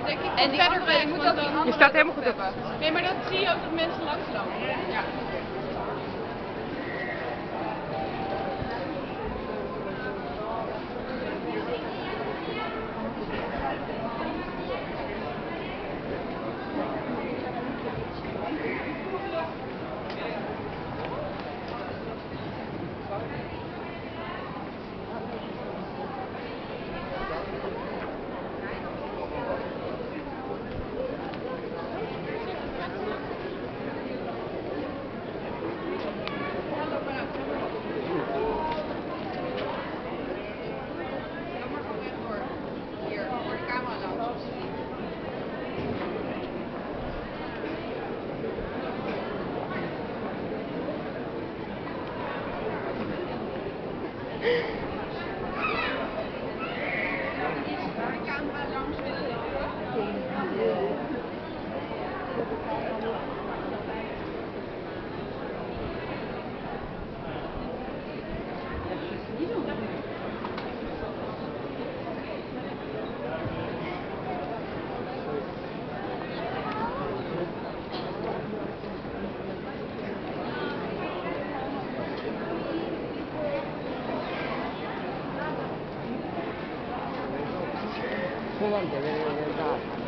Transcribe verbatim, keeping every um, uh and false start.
denk ik En die verder andere, weg, je moet want ook die dan... andere Je staat helemaal goed op. Nee, maar dan zie je ook dat mensen langslopen. Ja. Come on, deve vedere.